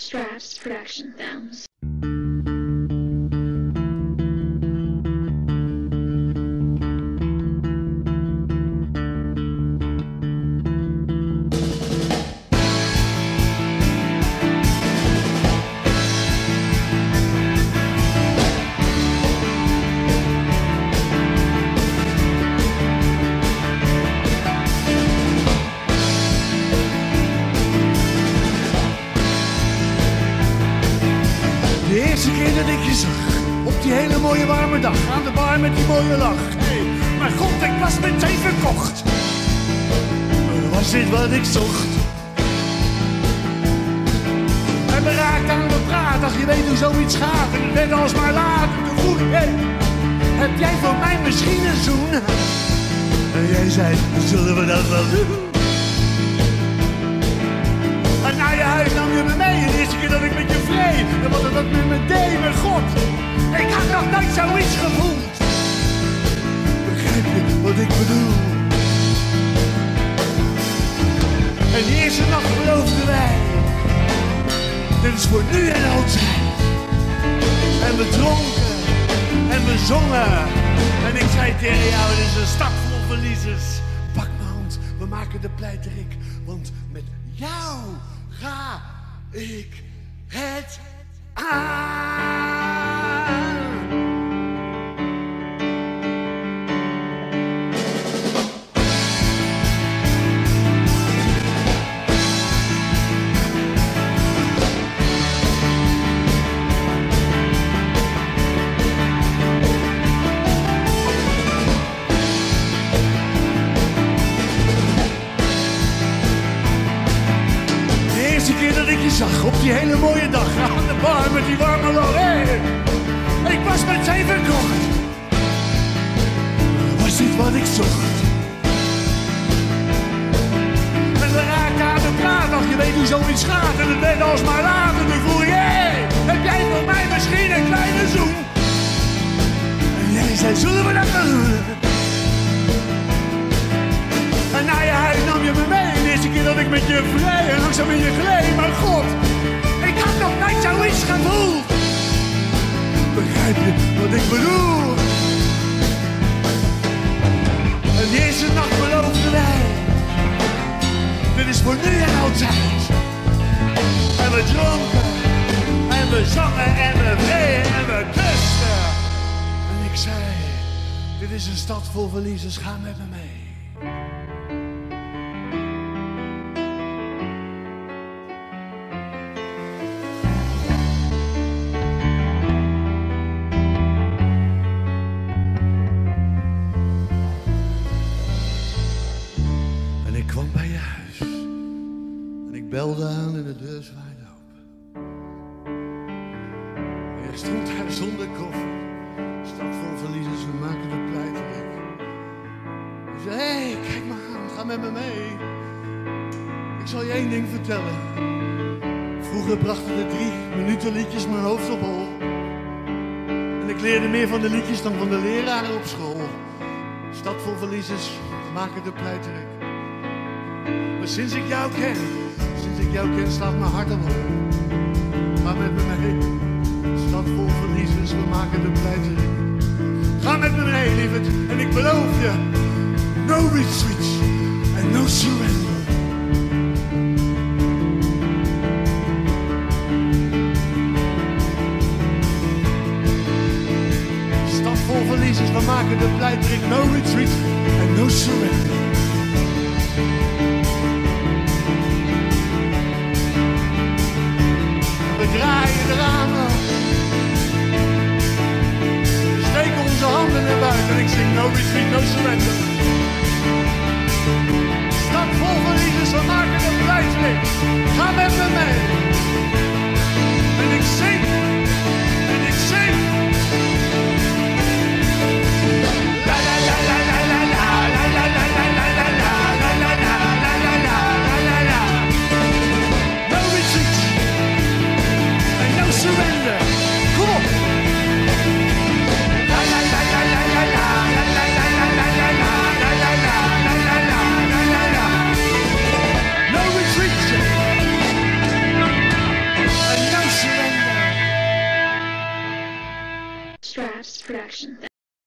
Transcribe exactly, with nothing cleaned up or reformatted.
Straps Production Films. De eerste keer dat ik je zag, op die hele mooie warme dag, aan de bar met die mooie lach. Hey, maar god, ik was meteen verkocht. Was dit wat ik zocht? En we raakten aan de praat, ach je weet hoe zoiets gaat. En het werd alsmaar laat, en toen vroeg ik, hey, heb jij voor mij misschien een zoen? En jij zei, zullen we dat wel doen? En naar je huis nam je me mee, de eerste keer dat ik met je vree. En wat het ook met me deed, mijn god, ik had nog nooit zoiets gevoeld. Begrijp je wat ik bedoel? En die eerste nacht beloofden wij, dit is voor nu en altijd. En we dronken, en we zongen. En ik zei tegen jou, dit is een stad vol verliezers. Pak mijn hand, we maken de pleiterik, want met jou ga ik het aan. De eerste keer dat ik je zag, op die hele mooie dag, aan de bar met die warme lach. Hey, ik was meteen verkocht. Was dit wat ik zocht? En we raakten aan de praat, ach je weet hoe zoiets gaat. En het werd alsmaar laat en toen vroeg ik, hey, heb jij voor mij misschien een kleine zoen? En jij zei, zullen we dat wel doen? En naar je huis nam je me mee, de eerste keer dat ik met je vrij en langzaam in je gleed. Maar god, ik had nog nooit zoiets gevoeld. Begrijp je wat ik bedoel? En die eerste nacht beloofden wij, dit is voor nu en altijd. En we dronken, en we zongen, en we vreden, en we kusten. En ik zei, dit is een stad vol verliezers, ga met me mee. Ik kwam bij je huis en ik belde aan en de deur zwaaide open. En je stond daar zonder koffer, stad vol verliezers, we maken de pleiterik. Ik zei, hé, hey, kijk maar aan, ga met me mee. Ik zal je één ding vertellen. Vroeger brachten de drie minuten liedjes mijn hoofd op hol. En ik leerde meer van de liedjes dan van de leraren op school. Stad vol verliezers, we maken de pleiterik. Maar sinds ik jou ken, sinds ik jou ken, slaat mijn hart al op. Ga met me mee, stad vol verliezers, we maken de pleiterik. Ga met me mee, lieverd, en ik beloof je, no retreat en no surrender. Stad vol verliezers, we maken de pleiterik, no retreat en no surrender. We draaien de ramen, we steken onze handen naar buiten en ik zing no retreat, no surrender. Stad vol verliezers, we maken de pleiterik, ga met me mee. En ik zing, en ik zing. La la la la la la la la la la la la la la la la la la la. No retreat. No surrender. Kom op. La la la la la la la la la la la la la la la la la la. No retreat. Straps Production.